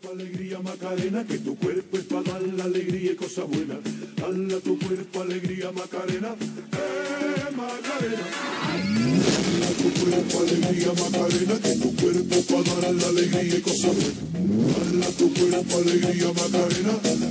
alegría Macarena, que tu cuerpo es para dar la alegría y cosa buena. Dale a tu cuerpo alegría Macarena, Macarena. Dale a tu cuerpo alegría Macarena, que tu cuerpo es para dar la alegría y cosa buena. Dale a tu cuerpo alegría Macarena.